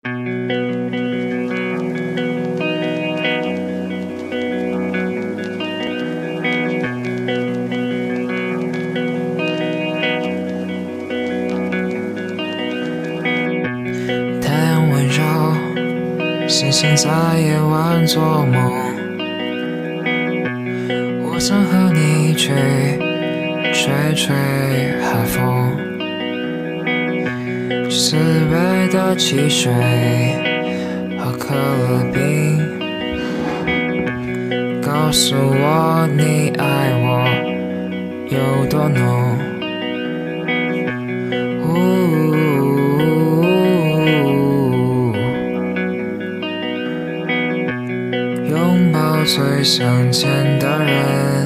太阳温柔，星星在夜晚做梦。我想和你吹海风，4杯的汽水和可乐冰，告诉我你爱我有多浓。拥抱最想见的人。